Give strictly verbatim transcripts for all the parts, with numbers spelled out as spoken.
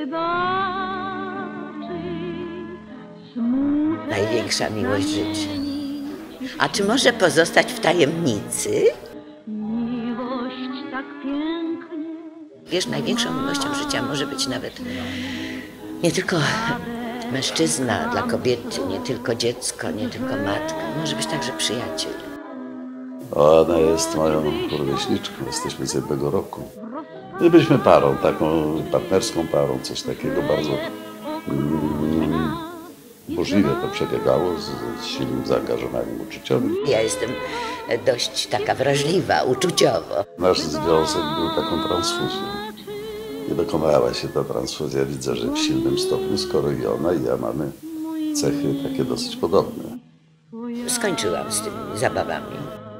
Największa miłość życia. A czy może pozostać w tajemnicy? Wiesz, największą miłością życia może być nawet nie tylko mężczyzna dla kobiety, nie tylko dziecko, nie tylko matka. Może być także przyjaciel. Ona jest moją rówieśniczką, jesteśmy z jednego roku. My byliśmy parą, taką partnerską parą, coś takiego bardzo mm, burzliwe to przebiegało, z, z silnym zaangażowaniem uczuciowym. Ja jestem dość taka wrażliwa, uczuciowo. Nasz związek był taką transfuzją. Nie dokonała się ta transfuzja, widzę, że w silnym stopniu, skoro i ona, i ja mamy cechy takie dosyć podobne. Skończyłam z tymi zabawami.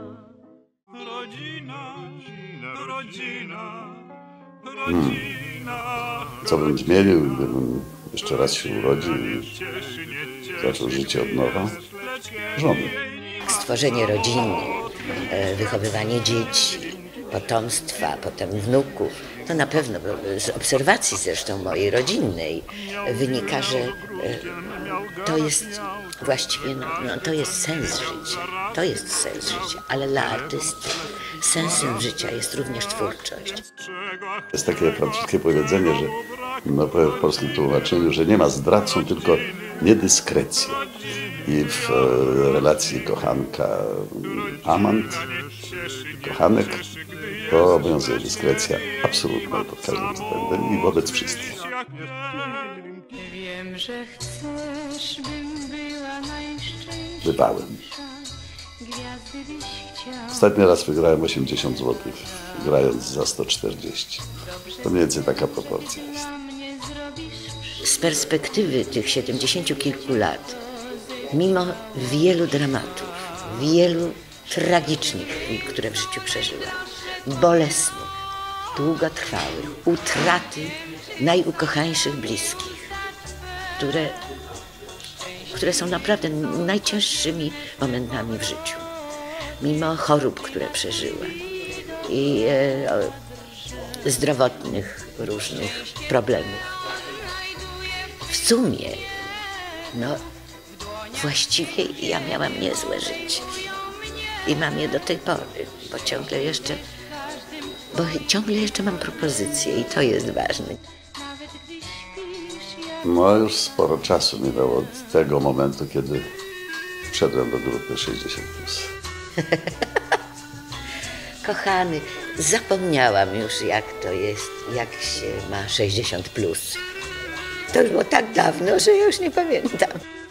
Hmm. Co bym zmienił, gdybym jeszcze raz się urodził i zaczął życie od nowa? Żony. Stworzenie rodziny, wychowywanie dzieci, potomstwa, potem wnuków, to na pewno z obserwacji zresztą mojej rodzinnej wynika, że to jest właściwie, no, no, to jest sens życia, to jest sens życia, ale dla artysty sensem życia jest również twórczość. Jest takie francuskie powiedzenie, że no, w polskim tłumaczeniu, że nie ma zdrad, są tylko niedyskrecje. I w e, relacji kochanka-amant, kochanek, to obowiązuje dyskrecja absolutna pod każdym względem i wobec wszystkich. Wiem, że chcesz, bym była najszczęśliwsza. Bywałem. Gwiazdy byś chciał. Ostatni raz wygrałem osiemdziesiąt złotych, grając za sto czterdzieści. To mniej więcej taka proporcja jest. Z perspektywy tych siedemdziesięciu kilku lat, mimo wielu dramatów, wielu tragicznych chwil, które w życiu przeżyłam, bolesnych, długotrwałych, utraty najukochańszych bliskich, które, które są naprawdę najcięższymi momentami w życiu, mimo chorób, które przeżyłam i e, zdrowotnych różnych problemów. W sumie, no właściwie ja miałam niezłe życie i mam je do tej pory, bo ciągle jeszcze, bo ciągle jeszcze mam propozycje i to jest ważne. No już sporo czasu minęło od tego momentu, kiedy wszedłem do grupy sześćdziesiąt plus. Kochany, zapomniałam już, jak to jest, jak się ma sześćdziesiąt plus. To już było tak dawno, że już nie pamiętam.